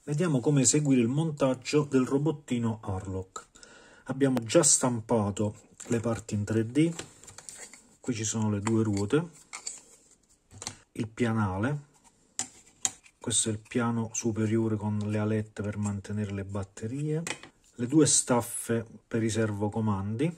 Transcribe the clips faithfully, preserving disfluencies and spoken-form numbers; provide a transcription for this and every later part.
Vediamo come eseguire il montaggio del robottino Harlock. Abbiamo già stampato le parti in tre D, qui ci sono le due ruote, il pianale, questo è il piano superiore con le alette per mantenere le batterie, le due staffe per i servocomandi,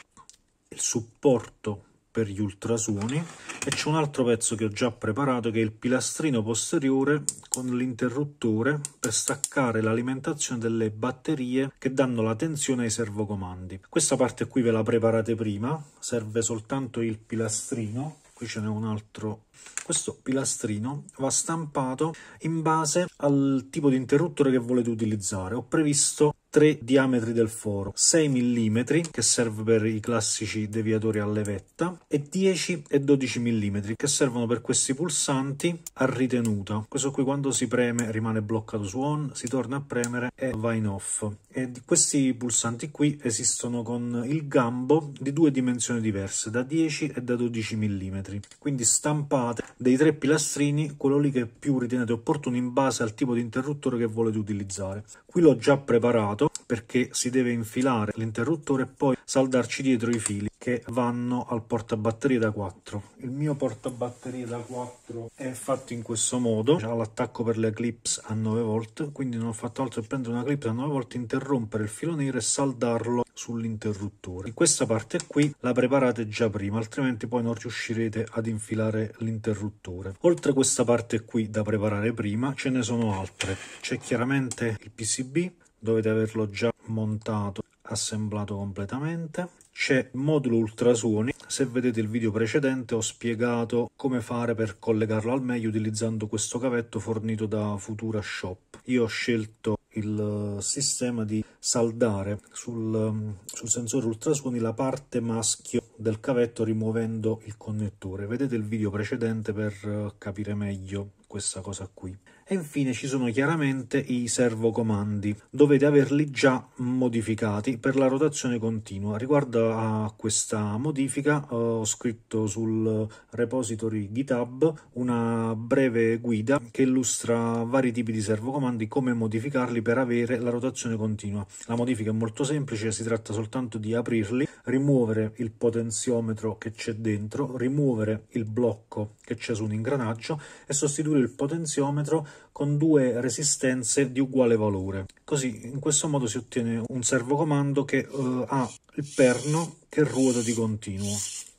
il supporto per gli ultrasuoni e c'è un altro pezzo che ho già preparato che è il pilastrino posteriore con l'interruttore per staccare l'alimentazione delle batterie che danno la tensione ai servocomandi. Questa parte qui ve la preparate prima, serve soltanto il pilastrino, qui ce n'è un altro. Questo pilastrino va stampato in base al tipo di interruttore che volete utilizzare. Ho previsto tre diametri del foro, sei millimetri che serve per i classici deviatori a levetta e dieci e dodici millimetri che servono per questi pulsanti a ritenuta. Questo qui quando si preme rimane bloccato su on, si torna a premere e va in off. E questi pulsanti qui esistono con il gambo di due dimensioni diverse, da dieci e da dodici millimetri. Quindi stampate dei tre pilastrini quello lì che più ritenete opportuno in base al tipo di interruttore che volete utilizzare. Qui l'ho già preparato perché si deve infilare l'interruttore e poi saldarci dietro i fili che vanno al portabatterie da quattro. Il mio portabatterie da quattro è fatto in questo modo, ha l'attacco per le clips a nove volt, quindi non ho fatto altro che prendere una clip a nove volt, interrompere il filo nero e saldarlo sull'interruttore. Questa parte qui la preparate già prima, altrimenti poi non riuscirete ad infilare l'interruttore. Oltre a questa parte qui da preparare prima, ce ne sono altre. C'è chiaramente il P C B, dovete averlo già montato, assemblato completamente. C'è il modulo ultrasuoni, se vedete il video precedente ho spiegato come fare per collegarlo al meglio utilizzando questo cavetto fornito da Futura Shop. Io ho scelto il sistema di saldare sul, sul sensore ultrasuoni la parte maschio del cavetto rimuovendo il connettore. Vedete il video precedente per capire meglio questa cosa qui. E infine ci sono chiaramente i servocomandi, dovete averli già modificati per la rotazione continua. Riguardo a questa modifica ho scritto sul repository GitHub una breve guida che illustra vari tipi di servocomandi, come modificarli per avere la rotazione continua. La modifica è molto semplice, si tratta soltanto di aprirli, rimuovere il potenziometro che c'è dentro, rimuovere il blocco che c'è su un ingranaggio e sostituire il potenziometro con due resistenze di uguale valore. Così in questo modo si ottiene un servocomando che uh, ha il perno che ruota di continuo,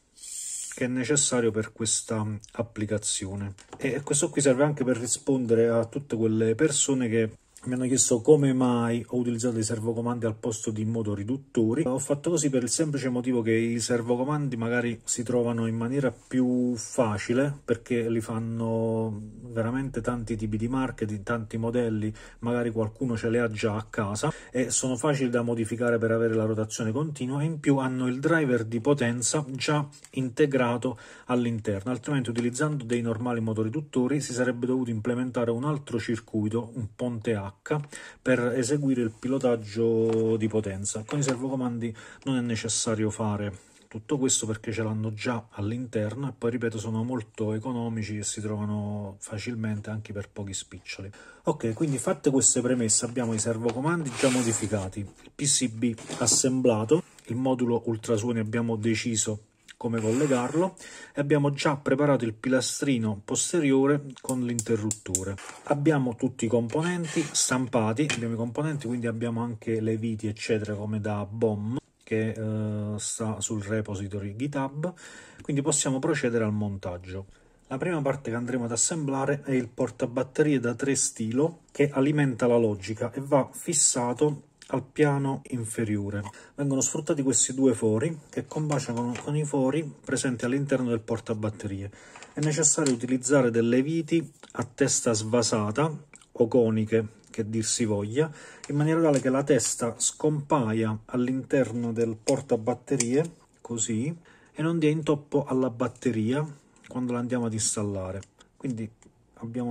che è necessario per questa applicazione. E questo qui serve anche per rispondere a tutte quelle persone che mi hanno chiesto come mai ho utilizzato i servocomandi al posto di motoriduttori. Ho fatto così per il semplice motivo che i servocomandi magari si trovano in maniera più facile, perché li fanno veramente tanti tipi di marche, di tanti modelli, magari qualcuno ce le ha già a casa e sono facili da modificare per avere la rotazione continua, e in più hanno il driver di potenza già integrato all'interno, altrimenti utilizzando dei normali motoriduttori si sarebbe dovuto implementare un altro circuito, un ponte H, per eseguire il pilotaggio di potenza. Con i servocomandi non è necessario fare tutto questo perché ce l'hanno già all'interno e poi, ripeto, sono molto economici e si trovano facilmente anche per pochi spiccioli. Ok, quindi fatte queste premesse abbiamo i servocomandi già modificati, il P C B assemblato, il modulo ultrasuoni abbiamo deciso come collegarlo e abbiamo già preparato il pilastrino posteriore con l'interruttore. Abbiamo tutti i componenti stampati, abbiamo i componenti, quindi abbiamo anche le viti eccetera come da B O M che eh, sta sul repository GitHub, quindi possiamo procedere al montaggio. La prima parte che andremo ad assemblare è il portabatterie da tre stilo che alimenta la logica e va fissato al piano inferiore. Vengono sfruttati questi due fori che combaciano con i fori presenti all'interno del portabatterie. È necessario utilizzare delle viti a testa svasata o coniche, che dir si voglia, in maniera tale che la testa scompaia all'interno del portabatterie, così, e non dia intoppo alla batteria quando la andiamo ad installare. Quindi abbiamo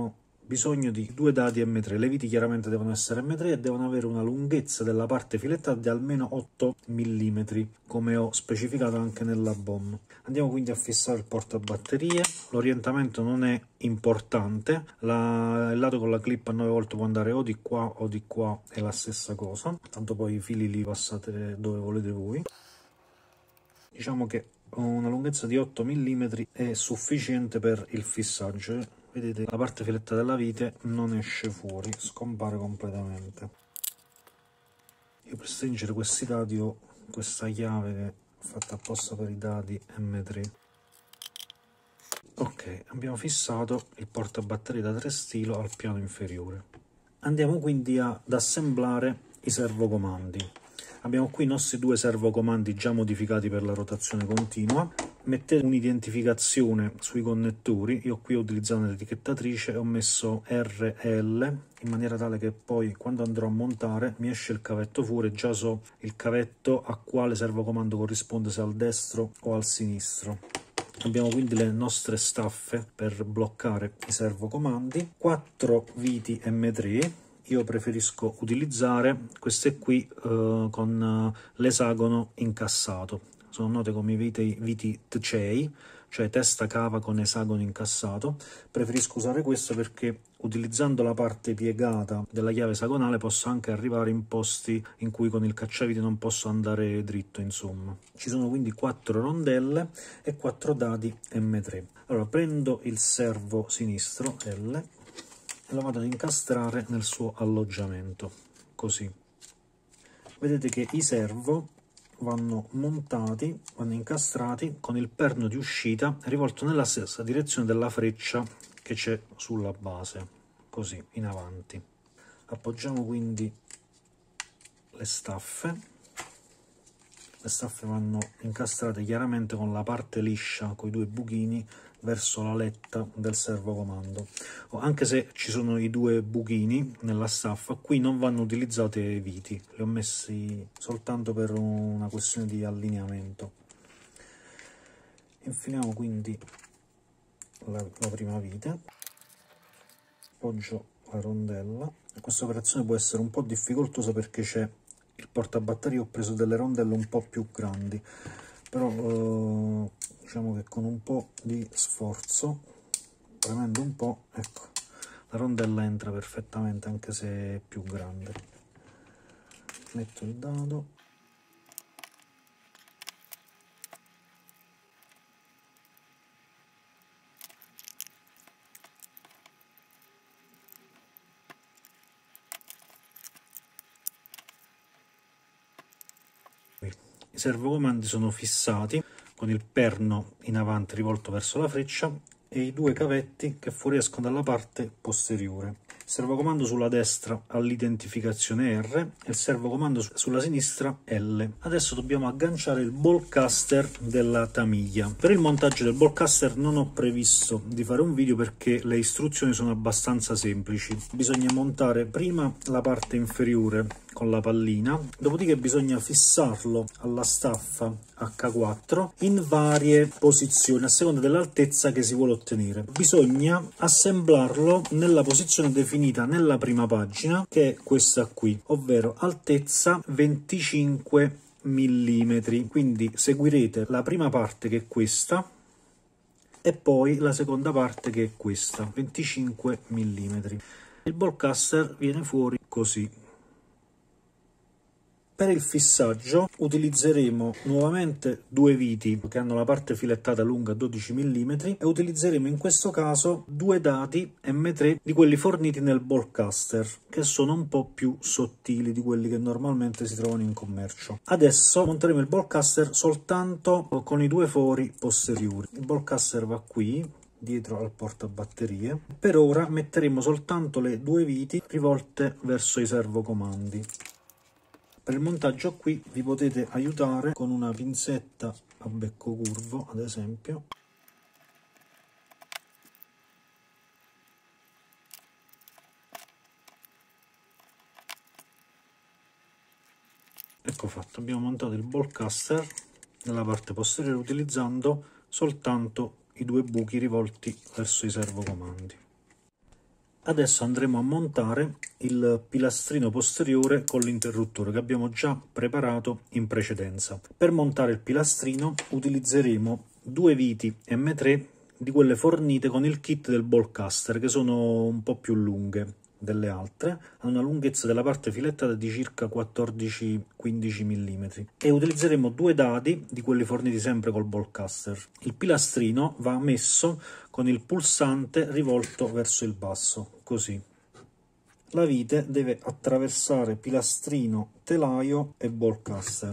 bisogno di due dadi emme tre. Le viti chiaramente devono essere emme tre e devono avere una lunghezza della parte filettata di almeno otto millimetri, come ho specificato anche nella B O M. Andiamo quindi a fissare il portabatterie. L'orientamento non è importante, la, il lato con la clip a nove volt può andare o di qua o di qua, è la stessa cosa, tanto poi i fili li passate dove volete voi. Diciamo che una lunghezza di otto millimetri è sufficiente per il fissaggio. Vedete, la parte filettata della vite non esce fuori, scompare completamente. Io per stringere questi dadi ho questa chiave che è fatta apposta per i dadi emme tre. Ok, abbiamo fissato il portabatterie da tre stilo al piano inferiore. Andiamo quindi ad assemblare i servocomandi. Abbiamo qui i nostri due servocomandi già modificati per la rotazione continua. Mettete un'identificazione sui connettori. Io qui ho utilizzato un'etichettatrice e ho messo erre elle in maniera tale che poi quando andrò a montare mi esce il cavetto fuori, già so il cavetto a quale servocomando corrisponde, se al destro o al sinistro. Abbiamo quindi le nostre staffe per bloccare i servocomandi, quattro viti emme tre. Io preferisco utilizzare queste qui eh, con l'esagono incassato. Sono note come i viti, viti T C E I, cioè testa cava con esagono incassato. Preferisco usare questo perché utilizzando la parte piegata della chiave esagonale posso anche arrivare in posti in cui con il cacciavite non posso andare dritto, insomma. Ci sono quindi quattro rondelle e quattro dadi emme tre. Allora prendo il servo sinistro L e lo vado ad incastrare nel suo alloggiamento, così. Vedete che i servo vanno montati, vanno incastrati con il perno di uscita rivolto nella stessa direzione della freccia che c'è sulla base, così, in avanti. Appoggiamo quindi le staffe. Le staffe vanno incastrate chiaramente con la parte liscia, con i due buchini, verso la letta del servocomando. Anche se ci sono i due buchini nella staffa, qui non vanno utilizzate i viti, li ho messi soltanto per una questione di allineamento. Infiliamo quindi la, la prima vite, appoggio la rondella. Questa operazione può essere un po' difficoltosa perché c'è il portabatterie, ho preso delle rondelle un po' più grandi, però eh, diciamo che con un po' di sforzo, premendo un po', ecco, la rondella entra perfettamente anche se è più grande. Metto il dado. I servocomandi sono fissati con il perno in avanti rivolto verso la freccia e i due cavetti che fuoriescono dalla parte posteriore. Il servocomando sulla destra ha l'identificazione R e il servocomando sulla sinistra L. Adesso dobbiamo agganciare il ball caster della tamiglia. Per il montaggio del ball caster non ho previsto di fare un video perché le istruzioni sono abbastanza semplici. Bisogna montare prima la parte inferiore con la pallina, dopodiché bisogna fissarlo alla staffa acca quattro in varie posizioni a seconda dell'altezza che si vuole ottenere. Bisogna assemblarlo nella posizione definita nella prima pagina, che è questa qui, ovvero altezza venticinque millimetri. Quindi seguirete la prima parte, che è questa, e poi la seconda parte, che è questa, venticinque millimetri. Il ball caster viene fuori così. Per il fissaggio utilizzeremo nuovamente due viti che hanno la parte filettata lunga dodici millimetri e utilizzeremo in questo caso due dadi emme tre di quelli forniti nel ball caster, che sono un po' più sottili di quelli che normalmente si trovano in commercio. Adesso monteremo il ball caster soltanto con i due fori posteriori. Il ball caster va qui, dietro al portabatterie. Per ora metteremo soltanto le due viti rivolte verso i servocomandi. Per il montaggio qui vi potete aiutare con una pinzetta a becco curvo, ad esempio. Ecco fatto, abbiamo montato il ball caster nella parte posteriore utilizzando soltanto i due buchi rivolti verso i servocomandi. Adesso andremo a montare il pilastrino posteriore con l'interruttore che abbiamo già preparato in precedenza. Per montare il pilastrino utilizzeremo due viti emme tre di quelle fornite con il kit del ball caster, che sono un po' più lunghe delle altre, hanno una lunghezza della parte filettata di circa quattordici quindici millimetri, e utilizzeremo due dadi di quelli forniti sempre col ball caster. Il pilastrino va messo con il pulsante rivolto verso il basso, così. La vite deve attraversare pilastrino, telaio e ball caster.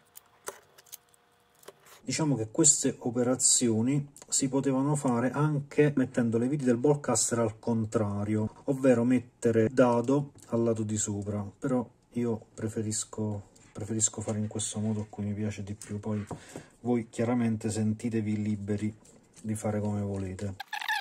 Diciamo che queste operazioni si potevano fare anche mettendo le viti del ball caster al contrario, ovvero mettere il dado al lato di sopra, però io preferisco, preferisco fare in questo modo, a cui mi piace di più. Poi voi chiaramente sentitevi liberi di fare come volete.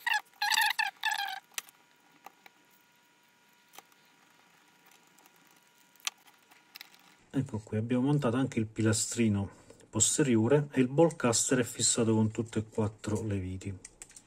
Ecco qui, abbiamo montato anche il pilastrino posteriore e il ball caster è fissato con tutte e quattro le viti.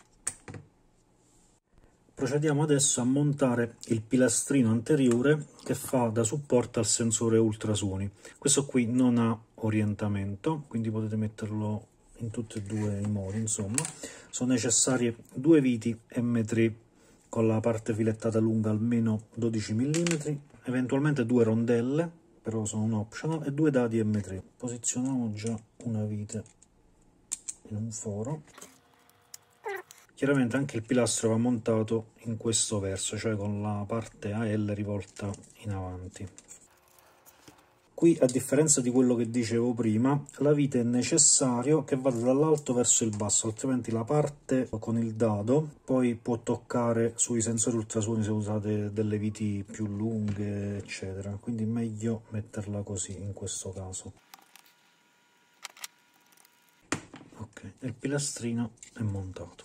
Procediamo adesso a montare il pilastrino anteriore che fa da supporto al sensore ultrasuoni. Questo qui non ha orientamento, quindi potete metterlo in tutti e due i modi. Insomma, sono necessarie due viti emme tre con la parte filettata lunga almeno dodici millimetri, eventualmente due rondelle, però sono un optional, e due dadi emme tre. Posizioniamo già una vite in un foro. Chiaramente anche il pilastro va montato in questo verso, cioè con la parte a elle rivolta in avanti. Qui, a differenza di quello che dicevo prima, la vite è necessario che vada dall'alto verso il basso, altrimenti la parte con il dado poi può toccare sui sensori ultrasuoni se usate delle viti più lunghe, eccetera. Quindi è meglio metterla così in questo caso. Ok, il pilastrino è montato.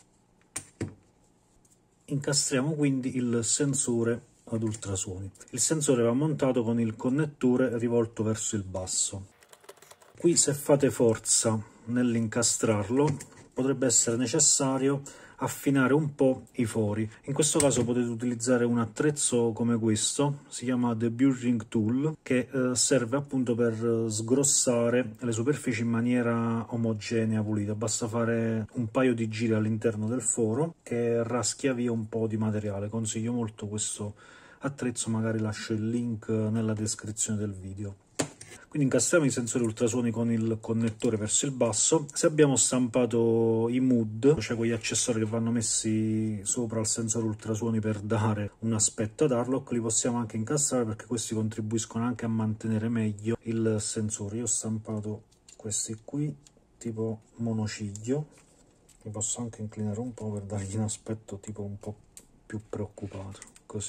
Incastriamo quindi il sensore ad ultrasuoni. Il sensore va montato con il connettore rivolto verso il basso. Qui, se fate forza nell'incastrarlo, potrebbe essere necessario affinare un po' i fori. In questo caso potete utilizzare un attrezzo come questo, si chiama The Burring Tool, che eh, serve appunto per sgrossare le superfici in maniera omogenea, pulita. Basta fare un paio di giri all'interno del foro che raschia via un po' di materiale. Consiglio molto questo attrezzo, magari lascio il link nella descrizione del video. Quindi incastriamo i sensori ultrasuoni con il connettore verso il basso. Se abbiamo stampato i M U D, cioè quegli accessori che vanno messi sopra il sensore ultrasuoni per dare un aspetto ad Arlock, li possiamo anche incastrare, perché questi contribuiscono anche a mantenere meglio il sensore. Io ho stampato questi qui tipo monociglio, mi posso anche inclinare un po' per dargli un aspetto tipo un po' più preoccupato, così.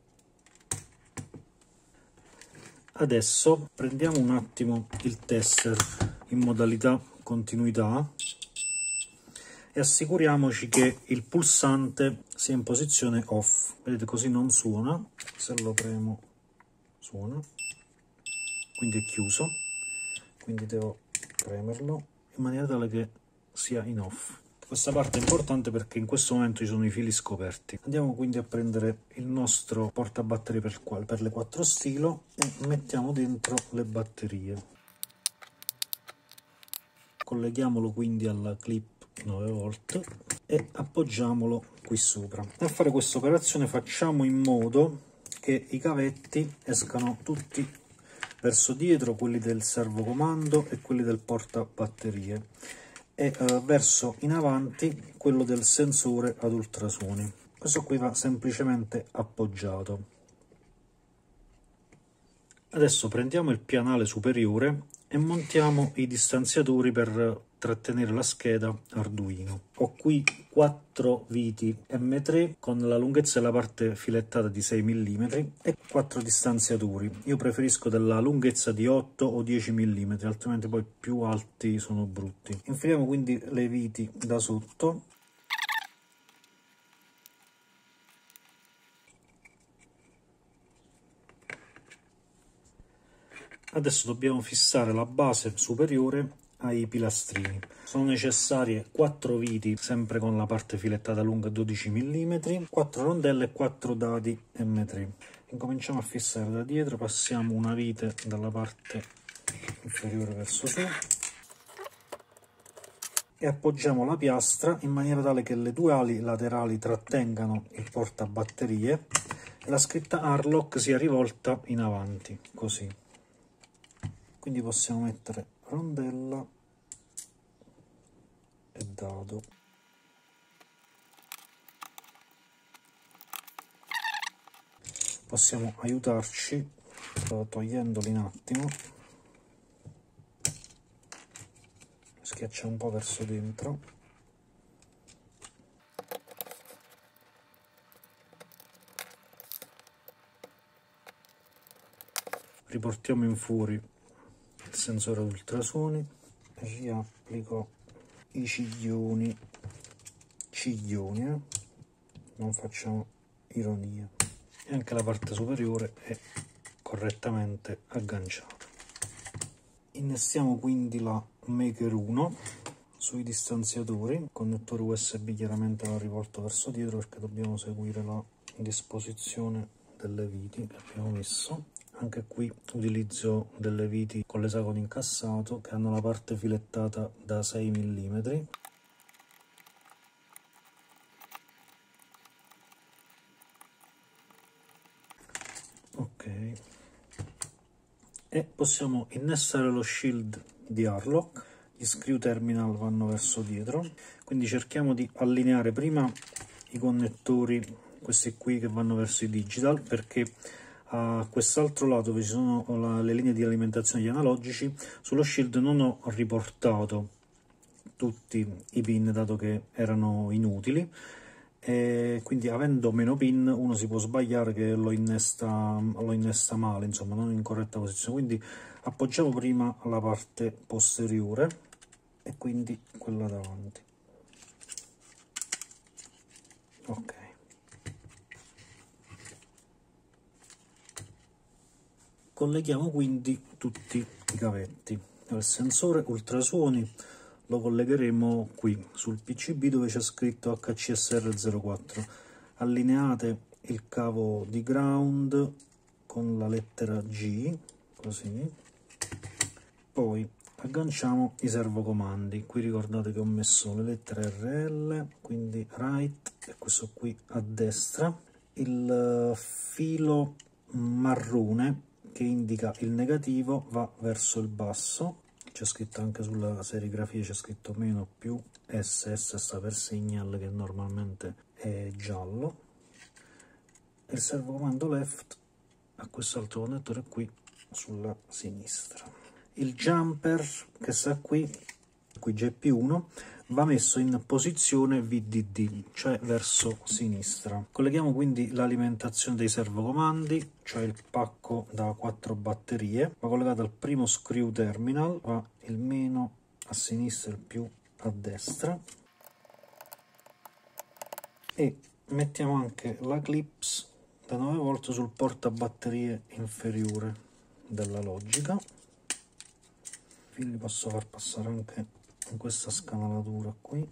Adesso prendiamo un attimo il tester in modalità continuità e assicuriamoci che il pulsante sia in posizione off. Vedete, così non suona, se lo premo suona, quindi è chiuso, quindi devo premerlo in maniera tale che sia in off. Questa parte è importante perché in questo momento ci sono i fili scoperti. Andiamo quindi a prendere il nostro portabatterie per, per le quattro stilo e mettiamo dentro le batterie. Colleghiamolo quindi alla clip nove volt e appoggiamolo qui sopra. Per fare questa operazione facciamo in modo che i cavetti escano tutti verso dietro, quelli del servocomando e quelli del portabatterie, e uh, verso in avanti quello del sensore ad ultrasuoni. Questo qui va semplicemente appoggiato. Adesso prendiamo il pianale superiore e montiamo i distanziatori per trattenere la scheda Arduino. Ho qui quattro viti emme tre con la lunghezza della parte filettata di sei millimetri e quattro distanziatori. Io preferisco della lunghezza di otto o dieci millimetri, altrimenti poi più alti sono brutti. Infiliamo quindi le viti da sotto. Adesso dobbiamo fissare la base superiore ai pilastrini. Sono necessarie quattro viti, sempre con la parte filettata lunga dodici millimetri, quattro rondelle e quattro dadi emme tre. Incominciamo a fissare da dietro, passiamo una vite dalla parte inferiore verso su e appoggiamo la piastra in maniera tale che le due ali laterali trattengano il portabatterie e la scritta Arlock sia rivolta in avanti, così. Quindi possiamo mettere rondella e dado. Possiamo aiutarci togliendoli un attimo, schiaccia un po' verso dentro, riportiamo in fuori il sensore ultrasuoni e riapplico i ciglioni, ciglioni, eh? Non facciamo ironia. E anche la parte superiore è correttamente agganciata. Innestiamo quindi la Maker uno sui distanziatori, connettore U S B chiaramente va rivolto verso dietro perché dobbiamo seguire la disposizione delle viti che abbiamo messo. Anche qui utilizzo delle viti con l'esagono incassato che hanno la parte filettata da sei millimetri. Ok, e possiamo innestare lo shield di Arlock. Gli screw terminal vanno verso dietro, quindi cerchiamo di allineare prima i connettori, questi qui che vanno verso i digital, perché a quest'altro lato dove ci sono la, le linee di alimentazione degli analogici, sullo shield non ho riportato tutti i pin dato che erano inutili, e quindi avendo meno pin uno si può sbagliare che lo innesta, lo innesta male, insomma non in corretta posizione. Quindi appoggiamo prima la parte posteriore e quindi quella davanti. Ok, colleghiamo quindi tutti i cavetti. Il sensore ultrasuoni lo collegheremo qui sul P C B dove c'è scritto H C S R zero quattro. Allineate il cavo di ground con la lettera G, così. Poi agganciamo i servocomandi. Qui ricordate che ho messo le lettere R L, quindi right, e questo qui a destra. Il filo marrone che indica il negativo va verso il basso. C'è scritto anche sulla serigrafia, c'è scritto meno più S S sta per signal, che normalmente è giallo. E il servocomando left a quest'altro connettore qui sulla sinistra. Il jumper che sta qui, qui G P uno, va messo in posizione V D D, cioè verso sinistra. Colleghiamo quindi l'alimentazione dei servocomandi, cioè il pacco da quattro batterie, va collegato al primo screw terminal, va il meno a sinistra e il più a destra, e mettiamo anche la clips da nove volt sul portabatterie inferiore della logica. Li posso far passare anche in questa scanalatura qui.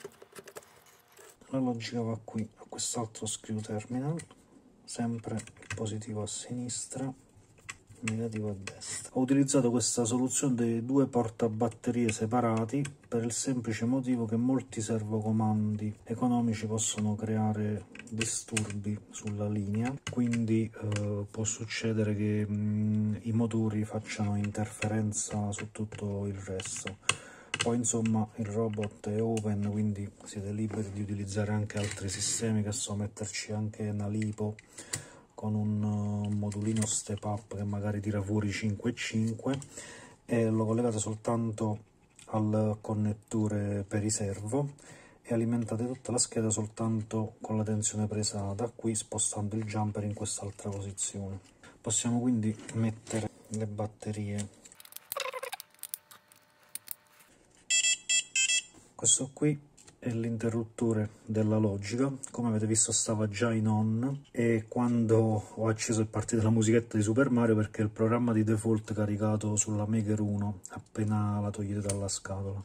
La logica va qui a quest'altro screw terminal, sempre il positivo a sinistra, il negativo a destra. Ho utilizzato questa soluzione dei due portabatterie separati per il semplice motivo che molti servocomandi economici possono creare disturbi sulla linea, quindi eh, può succedere che mh, i motori facciano interferenza su tutto il resto. Poi insomma il robot è open, quindi siete liberi di utilizzare anche altri sistemi, che so, metterci anche una lipo con un uh, modulino step up che magari tira fuori cinque e cinque, e lo collegate soltanto al connettore per i servo e alimentate tutta la scheda soltanto con la tensione presa da qui, spostando il jumper in quest'altra posizione. Possiamo quindi mettere le batterie. Questo qui è l'interruttore della logica. Come avete visto stava già in on, e quando ho acceso è partita la musichetta di Super Mario, perché è il programma di default caricato sulla Maker uno appena la togliete dalla scatola.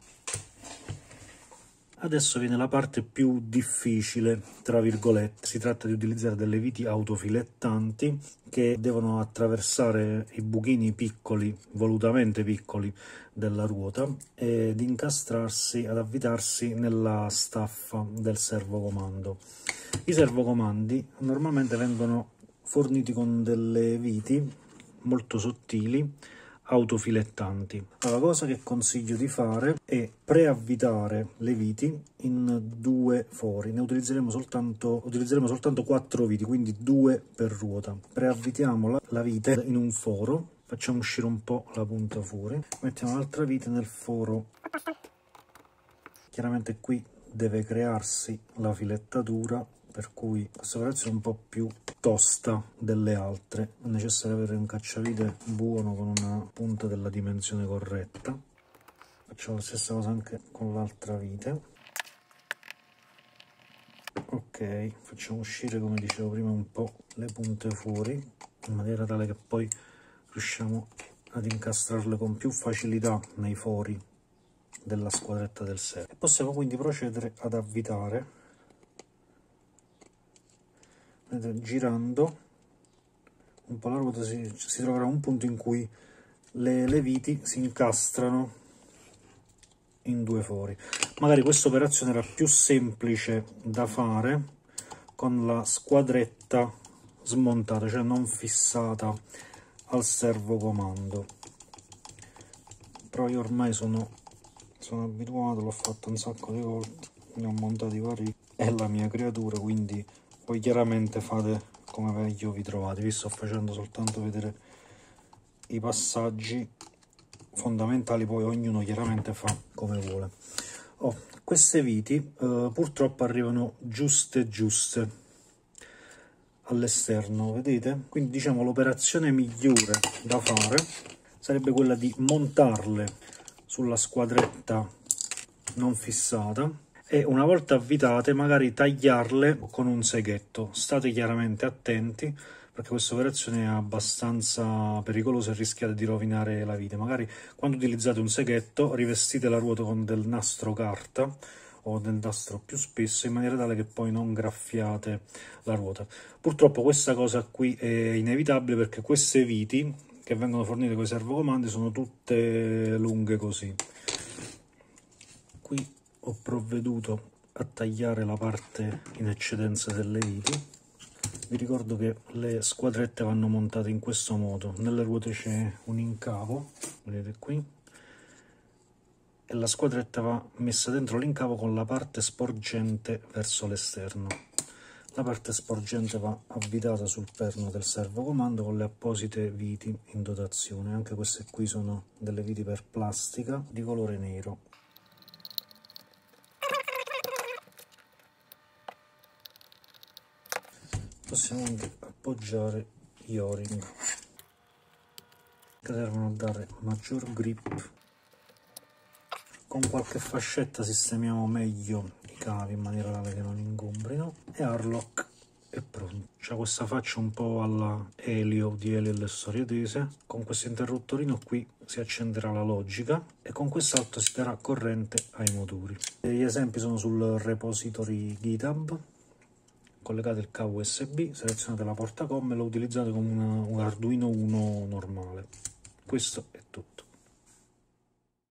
Adesso viene la parte più difficile, tra virgolette. Si tratta di utilizzare delle viti autofilettanti che devono attraversare i buchini piccoli, volutamente piccoli, della ruota ed incastrarsi, ad avvitarsi nella staffa del servocomando. I servocomandi normalmente vengono forniti con delle viti molto sottili, autofilettanti. Allora, la cosa che consiglio di fare è preavvitare le viti in due fori. Ne utilizzeremo soltanto, utilizzeremo soltanto quattro viti, quindi due per ruota. Preavvitiamo la, la vite in un foro, facciamo uscire un po' la punta fuori, mettiamo l'altra vite nel foro. Chiaramente qui deve crearsi la filettatura, per cui questa operazione è un po' più tosta delle altre. È necessario avere un cacciavite buono con una punta della dimensione corretta. Facciamo la stessa cosa anche con l'altra vite. Ok, facciamo uscire, come dicevo prima, un po' le punte fuori, in maniera tale che poi riusciamo ad incastrarle con più facilità nei fori della squadretta del servo. Possiamo quindi procedere ad avvitare, girando un po' la ruota. Si, si troverà un punto in cui le, le viti si incastrano in due fori. Magari questa operazione era più semplice da fare con la squadretta smontata, cioè non fissata al servocomando, però io ormai sono, sono abituato, l'ho fatto un sacco di volte, ne ho montati vari, è la mia creatura, quindi poi chiaramente fate come meglio vi trovate. Vi sto facendo soltanto vedere i passaggi fondamentali, poi ognuno chiaramente fa come vuole. Oh, queste viti eh, purtroppo arrivano giuste giuste all'esterno, vedete? Quindi diciamo l'operazione migliore da fare sarebbe quella di montarle sulla squadretta non fissata e una volta avvitate magari tagliarle con un seghetto. State chiaramente attenti, perché questa operazione è abbastanza pericolosa e rischiate di rovinare la vite. Magari quando utilizzate un seghetto rivestite la ruota con del nastro carta o del nastro più spesso, in maniera tale che poi non graffiate la ruota. Purtroppo questa cosa qui è inevitabile, perché queste viti che vengono fornite con i servocomandi sono tutte lunghe così. Qui ho provveduto a tagliare la parte in eccedenza delle viti. Vi ricordo che le squadrette vanno montate in questo modo: nelle ruote c'è un incavo, vedete qui, e la squadretta va messa dentro l'incavo con la parte sporgente verso l'esterno. La parte sporgente va avvitata sul perno del servocomando con le apposite viti in dotazione. Anche queste qui sono delle viti per plastica di colore nero. Possiamo anche appoggiare gli o-ring che servono a dare maggior grip. Con qualche fascetta sistemiamo meglio i cavi in maniera tale che non ingombrino, e Harlock è pronto. C'ha questa faccia un po' alla Elio di Elio e le storie tese. Con questo interruttorino qui si accenderà la logica e con quest'altro si darà corrente ai motori. Gli esempi sono sul repository GitHub. Collegate il cavo U S B, selezionate la porta COM e lo utilizzate con una, un Arduino Uno normale. Questo è tutto.